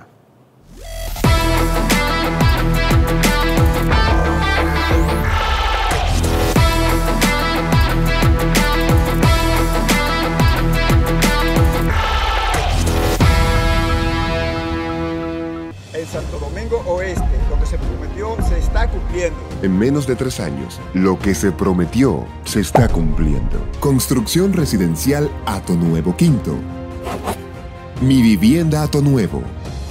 En Santo Domingo Oeste, lo que se prometió se está cumpliendo. En menos de 3 años, lo que se prometió se está cumpliendo. Construcción residencial Hato Nuevo Quinto. Mi Vivienda Hato Nuevo.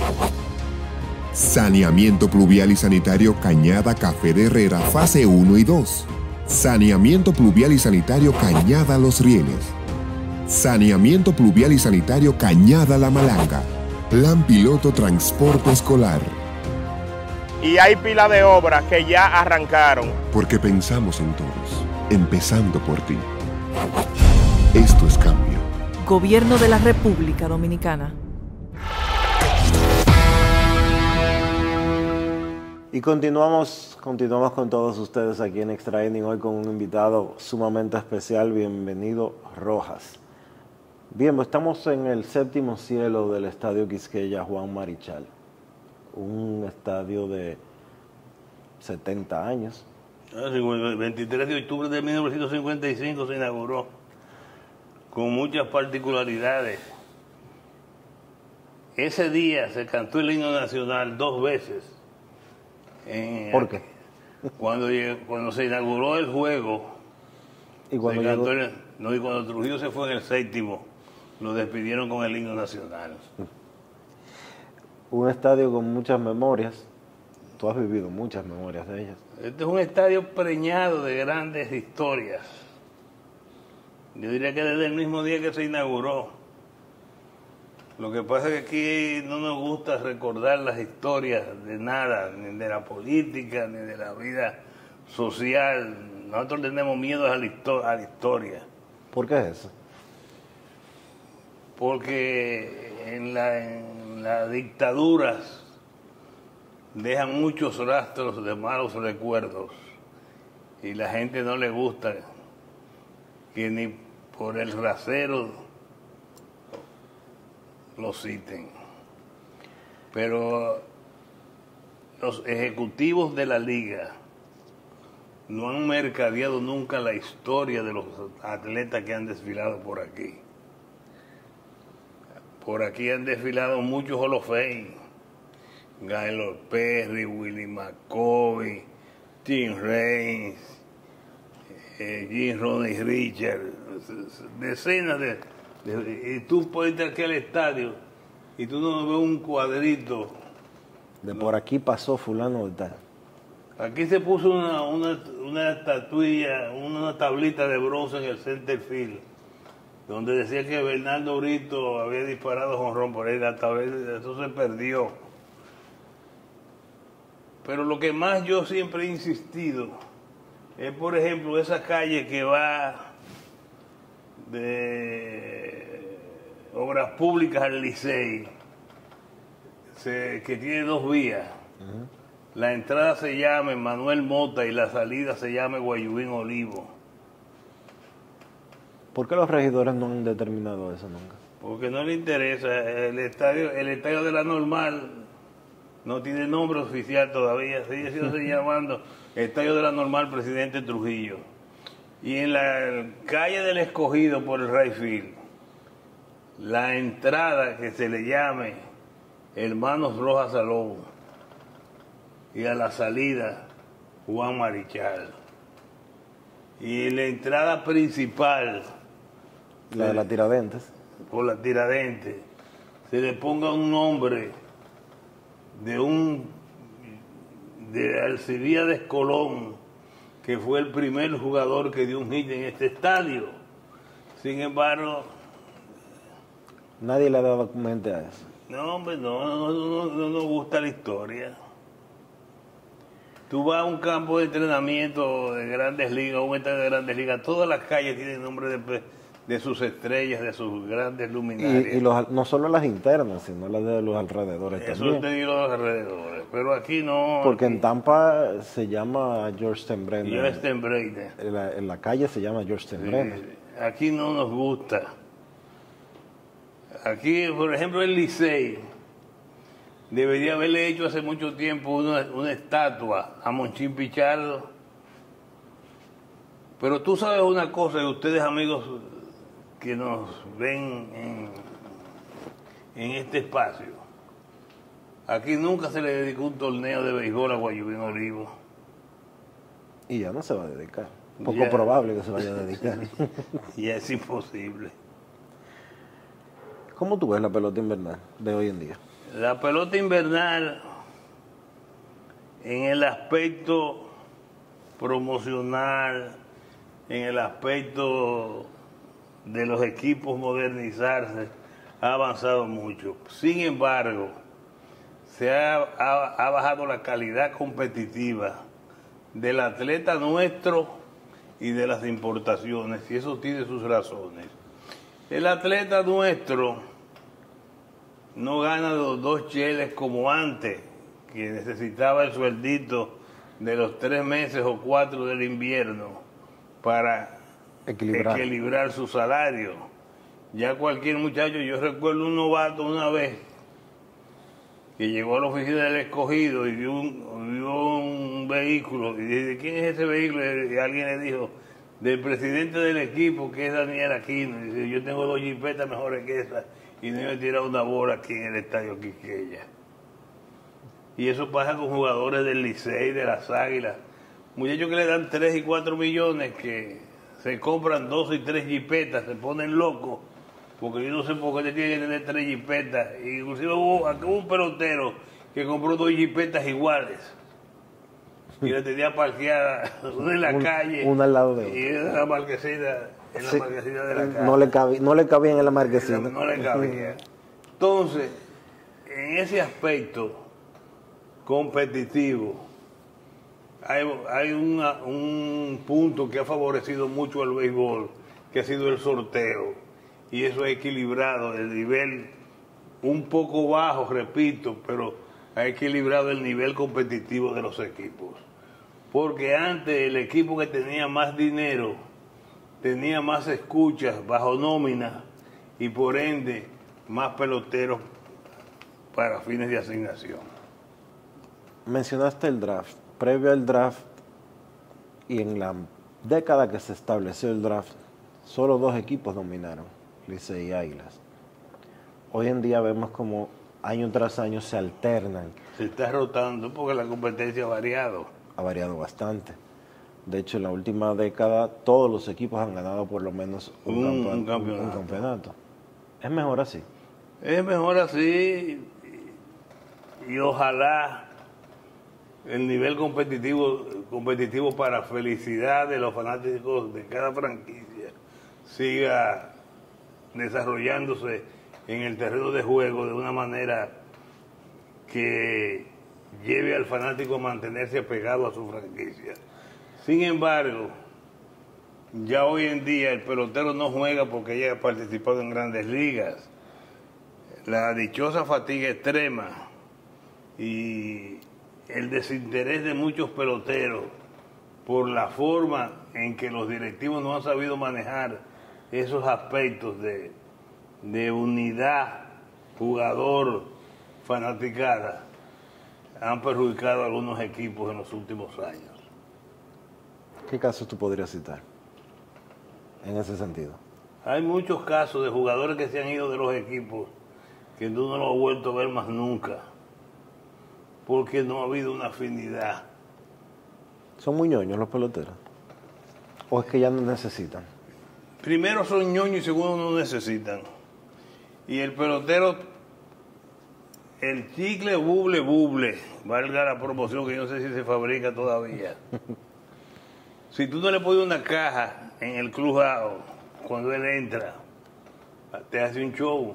Saneamiento pluvial y sanitario Cañada Café de Herrera, fase 1 y 2. Saneamiento pluvial y sanitario Cañada Los Rieles. Saneamiento pluvial y sanitario Cañada La Malanga. Plan piloto transporte escolar. Y hay pila de obras que ya arrancaron. Porque pensamos en todos, empezando por ti. Esto es cambio. Gobierno de la República Dominicana. Y continuamos con todos ustedes aquí en Extra Inning, hoy con un invitado sumamente especial. Bienvenido, Rojas. Bien, pues estamos en el séptimo cielo del Estadio Quisqueya Juan Marichal, un estadio de 70 años. El 23 de octubre de 1955 se inauguró, con muchas particularidades. Ese día se cantó el himno nacional 2 veces. ¿Por qué? Cuando se inauguró el juego, Y cuando y cuando Trujillo se fue en el séptimo, lo despidieron con el himno nacional. Un estadio con muchas memorias. Tú has vivido muchas memorias de ellas. Este es un estadio preñado de grandes historias. Yo diría que desde el mismo día que se inauguró. Lo que pasa es que aquí no nos gusta recordar las historias de nada, ni de la política, ni de la vida social. Nosotros tenemos miedo a la historia. ¿Por qué es eso? Porque en las dictaduras dejan muchos rastros de malos recuerdos y la gente no le gusta que ni por el rasero lo citen. Pero los ejecutivos de la liga no han mercadeado nunca la historia de los atletas que han desfilado por aquí. Por aquí han desfilado muchos Hall of Fame. Gaylord Perry, Willie McCovey, Tim Raines, Jim Ronnie Richard, decenas y tú puedes entrar aquí al estadio y tú no ves un cuadrito. De por aquí pasó fulano de tal. Aquí se puso una estatuilla, una tablita de bronce en el center field, donde decía que Bernardo Brito había disparado jonrón por ahí, eso se perdió. Pero lo que más yo siempre he insistido es, por ejemplo, esa calle que va de Obras Públicas al Licey, que tiene 2 vías. La entrada se llama Manuel Mota y la salida se llama Guayubín Olivo. ¿Por qué los regidores no han determinado eso nunca? Porque no le interesa. El estadio de la Normal no tiene nombre oficial todavía, sigue llamando Estadio de la Normal Presidente Trujillo. Y en la calle del Escogido por el Rayfield, la entrada que se le llame Hermanos Rojas Salón y a la salida Juan Marichal. Y en la entrada principal, La de la Tiradentes. por la Tiradentes, se le ponga un nombre de Alcibiades Colón, que fue el primer jugador que dio un hit en este estadio. Sin embargo, Nadie le ha dado mente a eso. no, hombre, no nos gusta la historia. Tú vas a un campo de entrenamiento de Grandes Ligas, un estadio de Grandes Ligas, todas las calles tienen nombre de sus estrellas, de sus grandes luminarias. Y no solo las internas, sino las de los alrededores Eso también. te digo los alrededores, pero aquí no. Porque aquí, en Tampa se llama George Steinbrenner. George Steinbrenner. En la calle se llama George Steinbrenner. Sí, aquí no nos gusta. Aquí, por ejemplo, el Licey debería haberle hecho hace mucho tiempo una estatua a Monchín Pichardo. Pero tú sabes una cosa, y ustedes amigos que nos ven en este espacio, aquí nunca se le dedicó un torneo de béisbol a Guayubín Olivo. Y ya no se va a dedicar. Poco Ya. probable que se vaya a dedicar. Y es imposible. ¿Cómo tú ves la pelota invernal de hoy en día? La pelota invernal, en el aspecto promocional, en el aspecto de los equipos modernizarse, ha avanzado mucho. Sin embargo, se ha bajado la calidad competitiva del atleta nuestro y de las importaciones, y eso tiene sus razones. El atleta nuestro no gana los 2 cheles como antes, que necesitaba el sueldito de los 3 meses o 4 del invierno para equilibrar su salario. Ya cualquier muchacho, yo recuerdo un novato una vez que llegó a la oficina del Escogido y vio un vehículo y dice, ¿quién es ese vehículo? Y alguien le dijo, del presidente del equipo, que es Daniel Aquino. Y dice, yo tengo 2 jipetas mejores que esa y no me he tirado una bola aquí en el estadio Quisqueya. Y eso pasa con jugadores del Licey, de las Águilas, muchachos que le dan 3 y 4 millones, que se compran 2 y 3 jipetas, se ponen locos, porque yo no sé por qué te tiene que tener 3 jipetas. Inclusive hubo un pelotero que compró 2 jipetas iguales y la tenía parqueada una en la calle, una al lado de otra, y en la marquesina, sí, marquesina de la casa. No le cabían en la marquesina. No le cabía. Entonces, en ese aspecto competitivo, hay un punto que ha favorecido mucho al béisbol, que ha sido el sorteo, y eso ha equilibrado el nivel un poco bajo, repito, pero ha equilibrado el nivel competitivo de los equipos. Porque antes el equipo que tenía más dinero tenía más escuchas bajo nómina y por ende más peloteros para fines de asignación. Mencionaste el draft. Previo al draft y en la década que se estableció el draft, solo 2 equipos dominaron, Licey y Águilas. Hoy en día vemos como año tras año se alternan. Se está rotando porque la competencia ha variado. Ha variado bastante. De hecho, en la última década todos los equipos han ganado por lo menos un campeonato. ¿Es mejor así? Es mejor así y ojalá el nivel competitivo para felicidad de los fanáticos de cada franquicia siga desarrollándose en el terreno de juego de una manera que lleve al fanático a mantenerse apegado a su franquicia. Sin embargo, ya hoy en día el pelotero no juega porque haya participado en Grandes Ligas. La dichosa fatiga extrema y el desinterés de muchos peloteros por la forma en que los directivos no han sabido manejar esos aspectos de unidad, jugador, fanaticada, han perjudicado a algunos equipos en los últimos años. ¿Qué casos tú podrías citar en ese sentido? Hay muchos casos de jugadores que se han ido de los equipos que tú no lo has vuelto a ver más nunca, porque no ha habido una afinidad. ¿Son muy ñoños los peloteros? ¿O es que ya no necesitan? Primero son ñoños y segundo no necesitan. Y el pelotero, el chicle buble, valga la promoción que yo no sé si se fabrica todavía. Si tú no le pones una caja en el clubhouse cuando él entra, te hace un show.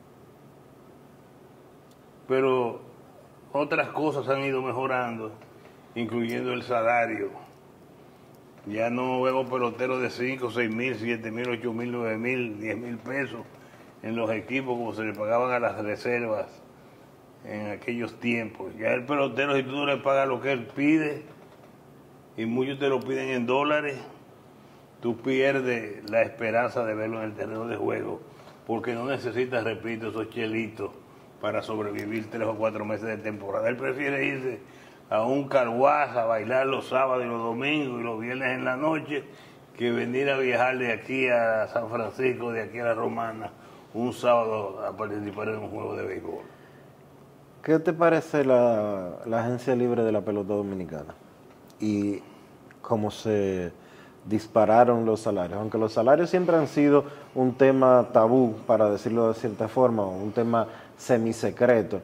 Pero otras cosas han ido mejorando incluyendo el salario. Ya no veo peloteros de 5, 6 mil, 7 mil, 8 mil, 9 mil, 10 mil pesos en los equipos como se le pagaban a las reservas en aquellos tiempos. Ya el pelotero, si tú no le pagas lo que él pide, y muchos te lo piden en dólares, tú pierdes la esperanza de verlo en el terreno de juego, porque no necesitas, repito, esos chelitos para sobrevivir 3 o 4 meses de temporada. Él prefiere irse a un carwash a bailar los sábados y los domingos y los viernes en la noche, que venir a viajar de aquí a San Francisco, de aquí a la Romana, un sábado a participar en un juego de béisbol. ¿Qué te parece la agencia libre de la pelota dominicana? Y cómo se dispararon los salarios, aunque los salarios siempre han sido un tema tabú, para decirlo de cierta forma, o un tema semisecreto.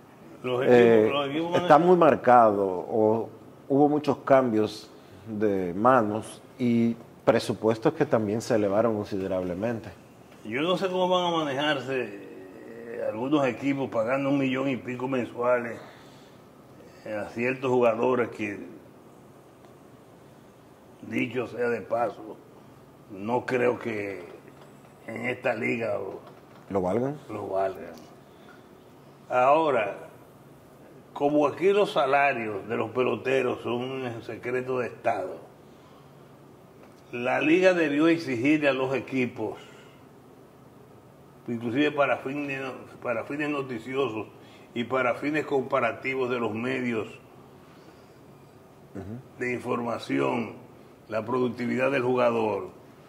Está muy marcado, o hubo muchos cambios de manos y presupuestos que también se elevaron considerablemente. Yo no sé cómo van a manejarse algunos equipos pagando 1 millón y pico mensuales a ciertos jugadores que, dicho sea de paso, no creo que en esta liga ¿Lo valgan? Lo valgan. Ahora, como aquí los salarios de los peloteros son un secreto de Estado, la liga debió exigirle a los equipos, inclusive para fines noticiosos y para fines comparativos de los medios de información, la productividad del jugador,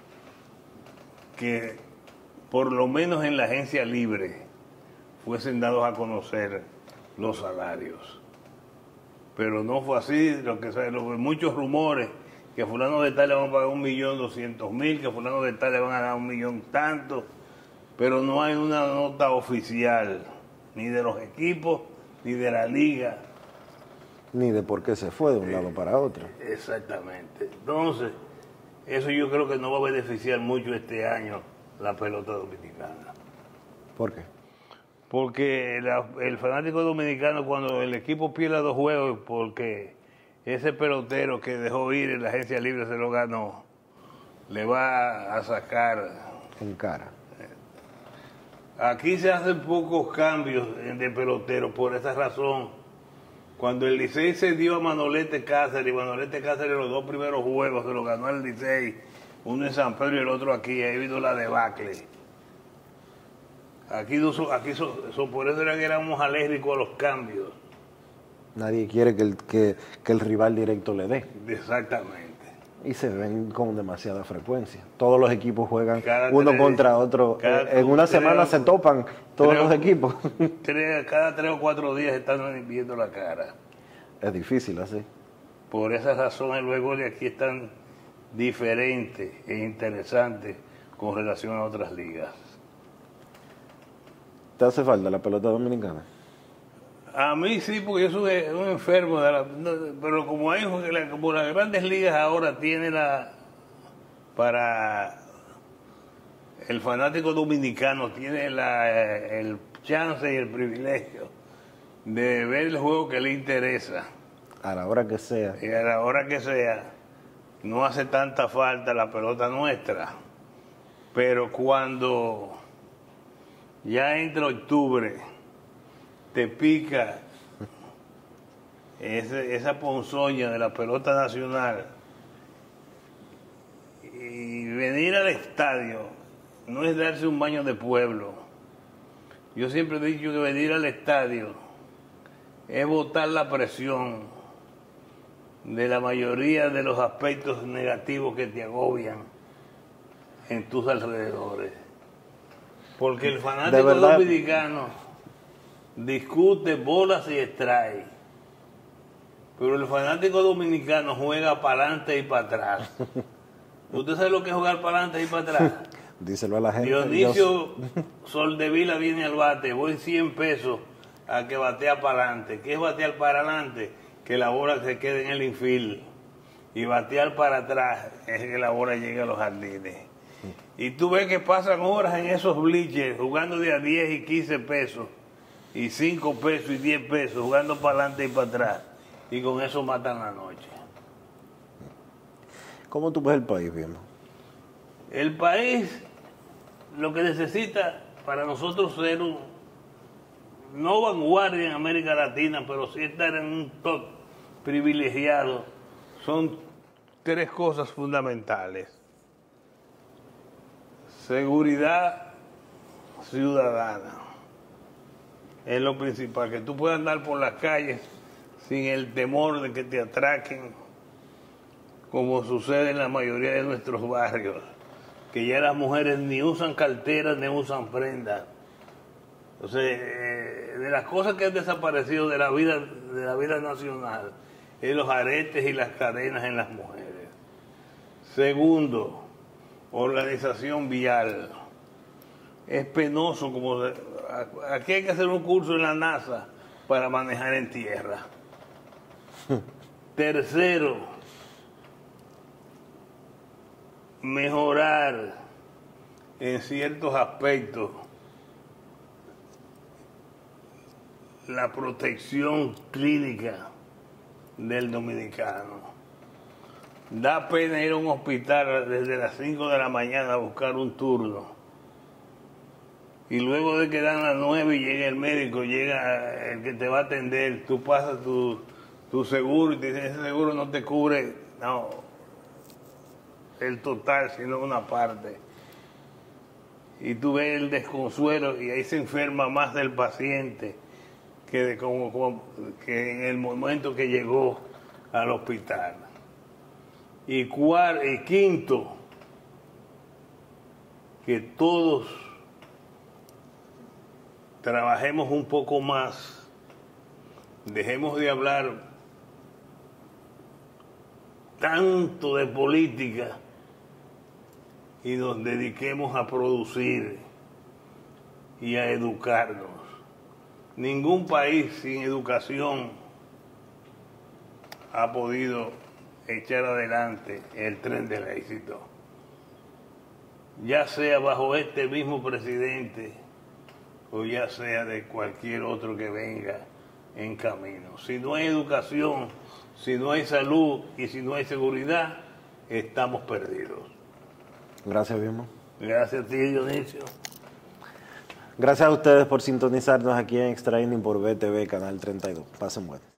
que por lo menos en la agencia libre fuesen dados a conocer los salarios. Pero no fue así, muchos rumores, que fulano de tal le van a pagar 1.200.000, que fulano de tal le van a dar 1 millón tanto, pero no hay una nota oficial, ni de los equipos, ni de la liga. Ni de por qué se fue de un lado para otro. Exactamente. Entonces, eso yo creo que no va a beneficiar mucho este año la pelota dominicana. ¿Por qué? Porque el fanático dominicano, cuando el equipo pierda 2 juegos, porque ese pelotero que dejó ir en la agencia libre se lo ganó, le va a sacar en cara. Aquí se hacen pocos cambios de pelotero por esa razón. Cuando el Licey se dio a Manolete Cáceres, y Manolete Cáceres los 2 primeros juegos se lo ganó el Licey, uno en San Pedro y el otro aquí, ahí vino la debacle. Por eso era que éramos alérgicos a los cambios. Nadie quiere que el rival directo le dé. Exactamente. Y se ven con demasiada frecuencia. Todos los equipos juegan uno contra otro. En una semana se topan todos los equipos. Cada 3 o 4 días están viendo la cara. Es difícil así. Por esa razón el béisbol de aquí es tan diferente e interesante con relación a otras ligas. ¿Te hace falta la pelota dominicana? A mí sí, porque yo soy un enfermo, pero como las grandes ligas ahora tienen para el fanático dominicano, tiene el chance y el privilegio de ver el juego que le interesa. A la hora que sea. Y a la hora que sea, no hace tanta falta la pelota nuestra. Pero cuando ya entra octubre, te pica esa ponzoña de la pelota nacional, y venir al estadio no es darse un baño de pueblo. Yo siempre he dicho que venir al estadio es botar la presión de la mayoría de los aspectos negativos que te agobian en tus alrededores, porque el fanático dominicano discute bolas y strikes, pero el fanático dominicano juega para adelante y para atrás. ¿Usted sabe lo que es jugar para adelante y para atrás? Díselo a la gente. Dionisio Soldevila viene al bate, voy 100 pesos a que batea para adelante. ¿Qué es batear para adelante? Que la bola se quede en el infield. Y batear para atrás es que la bola llegue a los jardines. Y tú ves que pasan horas en esos bleachers jugando de a 10 y 15 pesos. Y 5 pesos y 10 pesos, jugando para adelante y para atrás. y con eso matan la noche. ¿Cómo tú ves el país, Bimbo? El país lo que necesita para nosotros ser no vanguardia en América Latina, pero sí estar en un top privilegiado, son tres cosas fundamentales. Seguridad ciudadana es lo principal, que tú puedas andar por las calles sin el temor de que te atraquen, como sucede en la mayoría de nuestros barrios, que ya las mujeres ni usan carteras ni usan prendas. Entonces, de las cosas que han desaparecido de la vida nacional es los aretes y las cadenas en las mujeres. Segundo, organización vial. Es penoso, como aquí hay que hacer un curso en la NASA para manejar en tierra. Tercero, mejorar en ciertos aspectos la protección clínica del dominicano. Da pena ir a un hospital desde las 5 de la mañana a buscar un turno. Y luego de que dan las 9 y llega el médico, llega el que te va a atender, tú pasas tu seguro y te dicen, ese seguro no te cubre, no, el total, sino una parte. Y tú ves el desconsuelo y ahí se enferma más del paciente que en el momento que llegó al hospital. Y quinto, que todos trabajemos un poco más, dejemos de hablar tanto de política y nos dediquemos a producir y a educarnos. Ningún país sin educación ha podido echar adelante el tren del éxito, ya sea bajo este mismo presidente o ya sea de cualquier otro que venga en camino. Si no hay educación, si no hay salud y si no hay seguridad, estamos perdidos. Gracias, Bimbo. Gracias a ti, Dionisio. Gracias a ustedes por sintonizarnos aquí en Extra Inning por BTV Canal 32. Pasen bueno.